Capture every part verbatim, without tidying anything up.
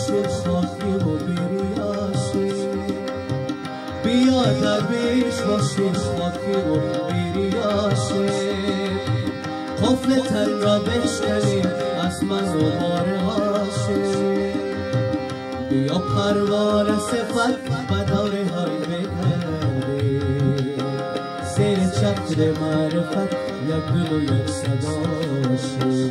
عاشق خاکی و بریاشی بیا درویش باشی خاکی و بریاشی قفل تن را بشکنی از من و بار هاشی بیا پروانه صفت بداره های بگردی زیر چتر معرفت یک گل و یک صداشی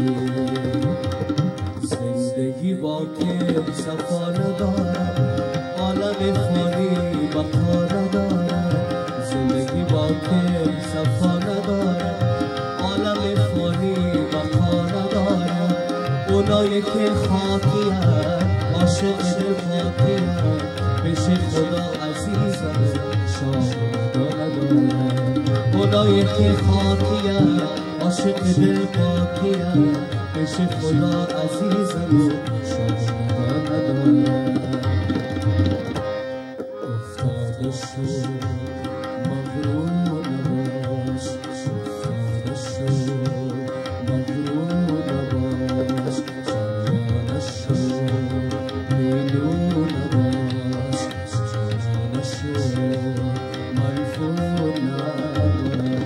زندگی واقع صفا ندارد عالم فانی بقا ندارد زندگی واقع صفا ندارد عالم فانی بقا ندارد اونایی که خاکی هست عاشق دل پاکی هست بشه خدا عزیزم شاهدا ندارد اونایی که خاکی هست عاشق دل پاکی هست بشه خدا عزیزم و شاهدا ندارد افتاده شد مغرور نباش افتاده شد مغرور نباش جانانه شد میلون نباش جانانه شد منفور نباش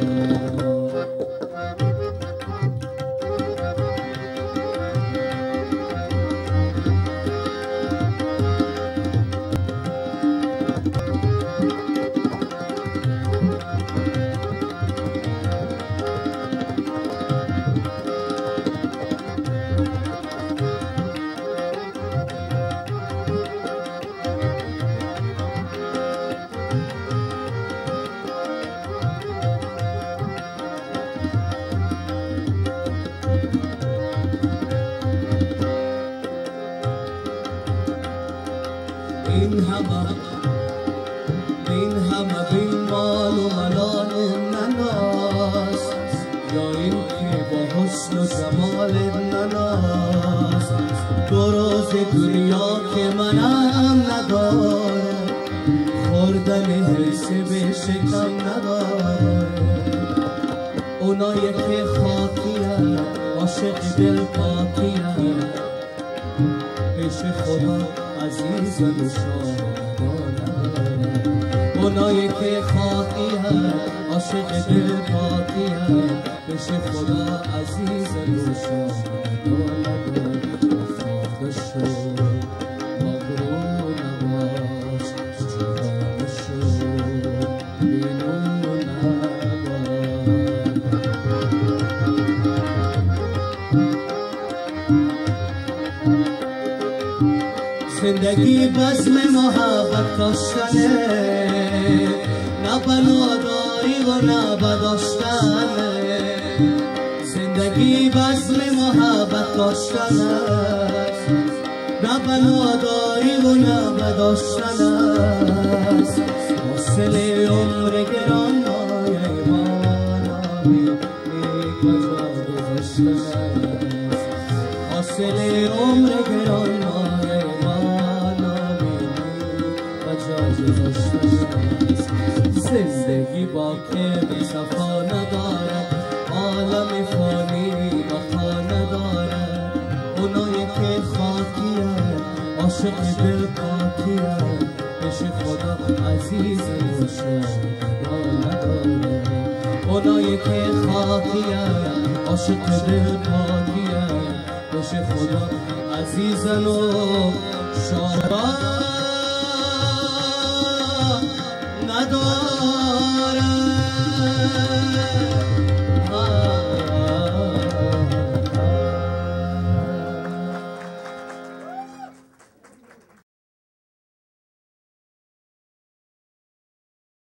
این همه این همه بین مال و ملال و نناس یا این که با حسن و جمال نناس دو روز دنیا که منم نداره خوردن حسه به شکم نداره اونایی که خاکی هست عاشق دل پاکی هست پیش خدا عزیزم و شاهدا ندارد اونایی که خاکی هست عاشق دل پاکی هست پیش خدا عزیزم و شاهدا ندارد افتاده شد مغرور نباش جانانه شد میلون نباش زندگی بزم محبت داشتنه نه بناداری و نه بداشتنه زندگی بزم محبت داشتنه نه بناداری و نه بداشتنه حاصل عمر گران مایه ایمانامی نیک و جا گذاشتنه حاصل عمر گران مایه زندگی با که بی صفا ندارد عالم فانی بقا ندارد اونایی که خاکی هست عاشق دل پاکی هست پیش خدا عزیز و شاهدا ندارد اونایی که خاکی هست عاشق دل پاکی هست پیش خدا عزیز و شاهدا ندارد